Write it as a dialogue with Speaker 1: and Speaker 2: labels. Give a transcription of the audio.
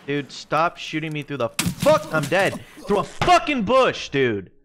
Speaker 1: Dude, stop shooting me through the fuck. I'm dead. Through a fucking bush, dude.